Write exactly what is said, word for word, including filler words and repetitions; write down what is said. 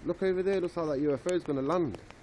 Look over there, looks like that U F O is going to land.